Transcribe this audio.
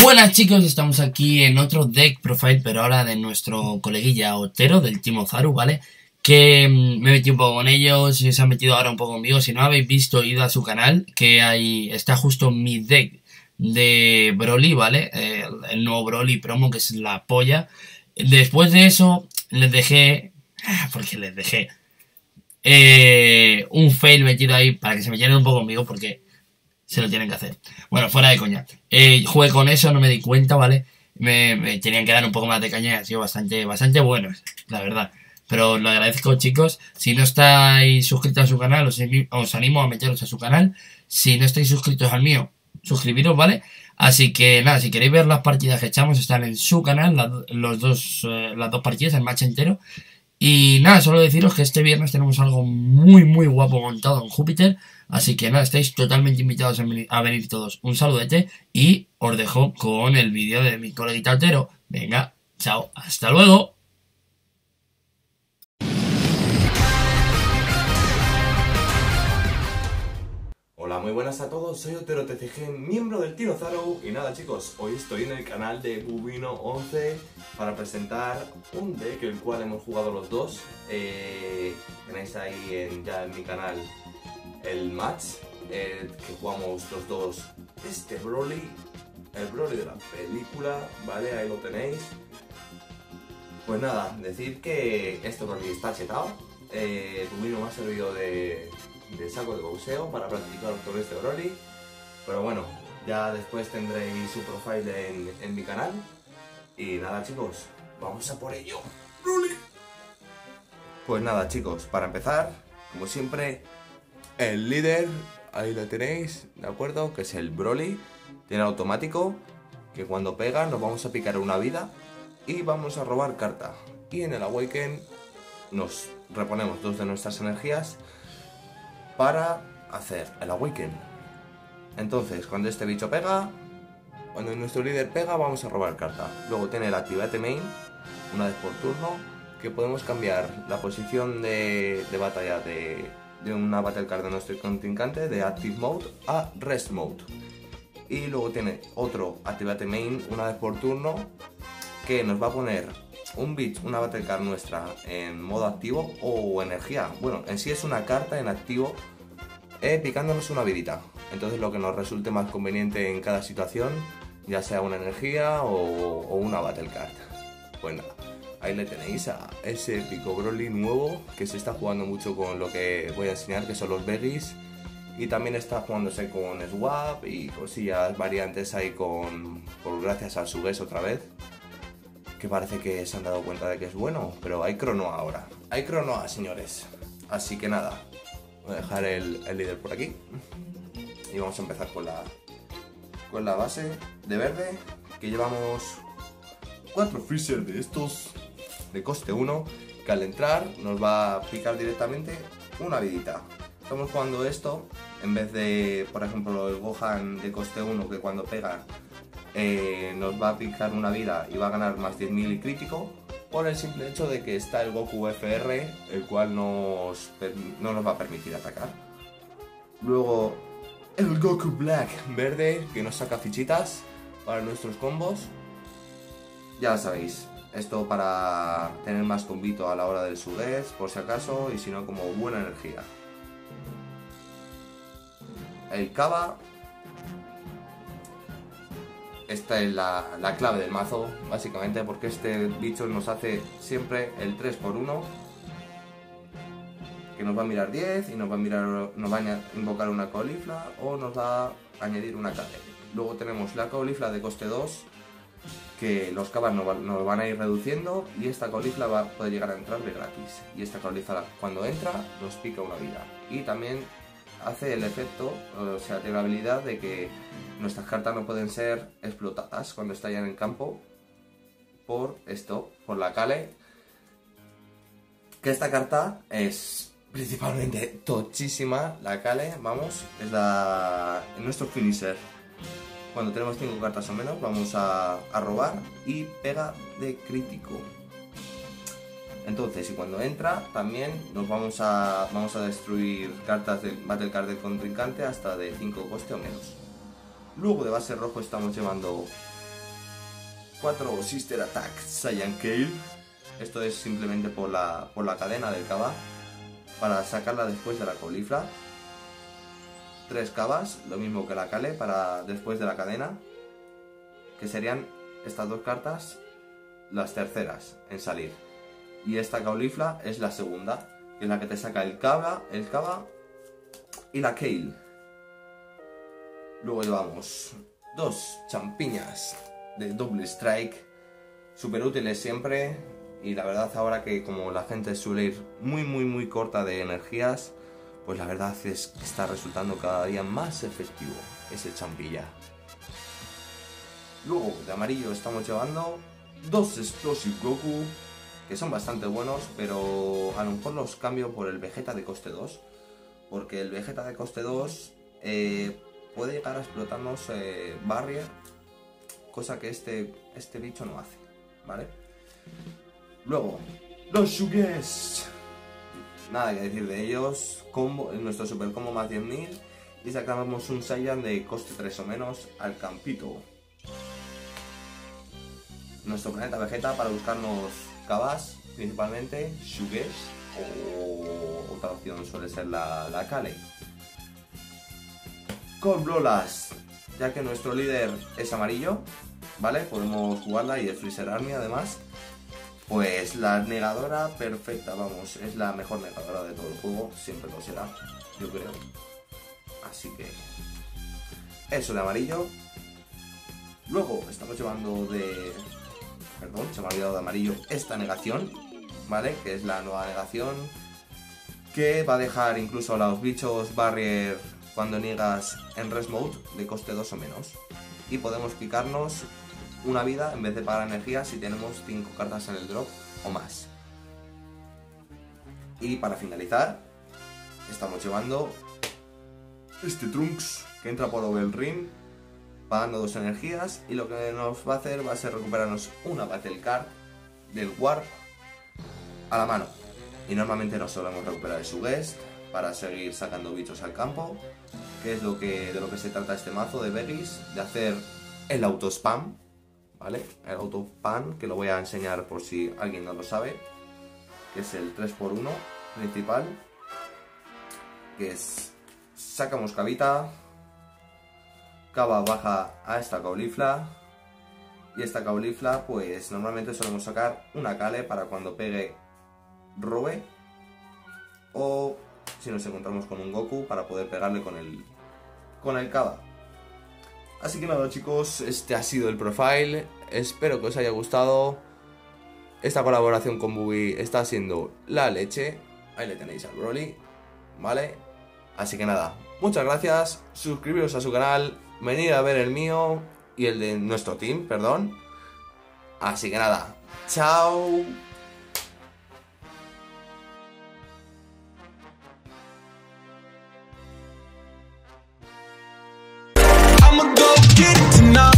Buenas chicos, estamos aquí en otro deck profile, pero ahora de nuestro coleguilla Otero, del Team Ozaru, ¿vale? Que me metí un poco con ellos y se han metido ahora un poco conmigo. Si no habéis visto, id a su canal, que ahí está justo mi deck de Broly, ¿vale? El nuevo Broly promo, que es la polla. Después de eso, les dejé... porque les dejé un fail metido ahí para que se metieran un poco conmigo, porque se lo tienen que hacer. Bueno, fuera de coña. Jugué con eso, no me di cuenta, ¿vale? Me tenían que dar un poco más de caña y ha sido bastante buenos, la verdad. Pero lo agradezco, chicos. Si no estáis suscritos a su canal, os animo a meteros a su canal. Si no estáis suscritos al mío, suscribiros, ¿vale? Así que nada, si queréis ver las partidas que echamos, están en su canal, las dos partidas, el match entero. Y nada, solo deciros que este viernes tenemos algo muy guapo montado en Júpiter. Así que nada, estáis totalmente invitados a venir todos. Un saludete y os dejo con el vídeo de mi coleguita Otero. Venga, chao, hasta luego. Hola, muy buenas a todos, soy Otero TCG, miembro del Team Ozaru. Y nada chicos, hoy estoy en el canal de Bubino11 para presentar un deck el cual hemos jugado los dos. Tenéis ahí ya en mi canal el match que jugamos los dos. Este Broly, el Broly de la película, ¿vale? Ahí lo tenéis. Pues nada, decir que este Broly está chetado. Bubino me ha servido de saco de boxeo para practicar con este Broly, pero bueno, ya después tendréis su profile en mi canal. Y nada chicos, vamos a por ello. Broly. Pues nada chicos, para empezar, como siempre, el líder, ahí lo tenéis, ¿de acuerdo? Que es el Broly, tiene automático, que cuando pega nos vamos a picar una vida y vamos a robar carta. Y en el Awaken nos reponemos 2 de nuestras energías para hacer el Awaken. Entonces, cuando este bicho pega, cuando nuestro líder pega, vamos a robar carta. Luego tiene el Activate Main, una vez por turno, que podemos cambiar la posición de batalla de una Battle Card de nuestro contrincante, de Active Mode a Rest Mode. Y luego tiene otro Activate Main, una vez por turno, que nos va a poner una Battle Card nuestra en modo activo o energía. Bueno, en sí es una carta en activo picándonos una vidita. Entonces lo que nos resulte más conveniente en cada situación, ya sea una energía o una Battle Card. Pues nada, ahí le tenéis a ese épico Broly nuevo que se está jugando mucho con lo que voy a enseñar, que son los Veggies. Y también está jugándose con Swap y cosillas variantes ahí gracias al Suges otra vez. Que parece que se han dado cuenta de que es bueno, pero hay Cronoa ahora. Hay Cronoa, señores. Así que nada, voy a dejar el líder por aquí. Y vamos a empezar con la base de verde, que llevamos 4 Freezer de estos, de coste 1, que al entrar nos va a picar directamente una vidita. Estamos jugando esto, en vez de, por ejemplo, el Gohan de coste 1, que cuando pega nos va a picar una vida y va a ganar más 10.000 y crítico, por el simple hecho de que está el Goku FR, el cual no nos va a permitir atacar. Luego el Goku Black verde, que nos saca fichitas para nuestros combos. Ya lo sabéis, esto para tener más combito a la hora del Suges, por si acaso, y si no, como buena energía. El Kaba. Esta es la clave del mazo, básicamente, porque este bicho nos hace siempre el 3x1, que nos va a mirar 10 y nos va a invocar una caulifla o nos va a añadir una Kale. Luego tenemos la caulifla de coste 2, que los cabas nos van a ir reduciendo, y esta caulifla puede llegar a entrar de gratis. Y esta caulifla, cuando entra, nos pica una vida. Y también hace el efecto, o sea, tiene la habilidad de que nuestras cartas no pueden ser explotadas cuando estallan en el campo por la Kale. Que esta carta es principalmente tochísima, la Kale, vamos, es nuestro finisher. Cuando tenemos 5 cartas o menos, vamos a robar y pega de crítico. Entonces, y cuando entra, también nos vamos a destruir cartas de Battle Card del contrincante hasta de 5 coste o menos. Luego de base rojo estamos llevando 4 Sister Attack Saiyan Kale. Esto es simplemente por la cadena del Kaba, para sacarla después de la caulifla. 3 Kabas, lo mismo que la Kale, para después de la cadena, que serían estas 2 cartas las terceras en salir. Y esta caulifla es la segunda, que es la que te saca el Kaba y la Kale. Luego llevamos 2 champiñas de Double Strike, súper útiles siempre. Y la verdad, ahora que como la gente suele ir muy corta de energías, pues la verdad es que está resultando cada día más efectivo ese champilla. Luego de amarillo estamos llevando 2 Explosive Goku, que son bastante buenos, pero a lo mejor los cambio por el Vegeta de coste 2, porque el Vegeta de coste 2 puede llegar a explotarnos Barrier, cosa que este bicho no hace, ¿vale? Luego, los Shuges. Nada que decir de ellos. Combo, nuestro super combo más 10.000. Y sacamos un Saiyan de coste 3 o menos al campito. Nuestro planeta Vegeta para buscarnos Kabas, principalmente Shuges. O otra opción suele ser la Kale. Con Blolas, ya que nuestro líder es amarillo, ¿vale? Podemos jugarla y el Freezer Army además. Pues la negadora perfecta, vamos, es la mejor negadora de todo el juego, siempre lo será, yo creo. Así que eso de amarillo. Luego estamos llevando perdón, se me ha olvidado de amarillo esta negación, ¿vale? Que es la nueva negación, que va a dejar incluso a los bichos Barrier cuando niegas en Rest Mode de coste 2 o menos. Y podemos picarnos una vida en vez de pagar energía si tenemos 5 cartas en el drop o más. Y para finalizar, estamos llevando este Trunks, que entra por Overrim pagando 2 energías, y lo que nos va a hacer va a ser recuperarnos una Battle Card del Warp a la mano. Y normalmente nos solemos recuperar el Sugest para seguir sacando bichos al campo, que es de lo que se trata este mazo de Vegis, de hacer el auto spam, ¿vale? El auto spam, que lo voy a enseñar por si alguien no lo sabe, que es el 3x1 principal, que es sacamos Cabita, Cava baja a esta caulifla, y esta caulifla pues normalmente solemos sacar una Kale para cuando pegue robe, o si nos encontramos con un Goku para poder pegarle con el Kava. Así que nada chicos, este ha sido el profile, espero que os haya gustado. Esta colaboración con Bubi está siendo la leche, ahí le tenéis al Broly, ¿vale? Así que nada, muchas gracias, suscribiros a su canal, venid a ver el mío y el de nuestro team, perdón. Así que nada, chao. I'ma go get it tonight.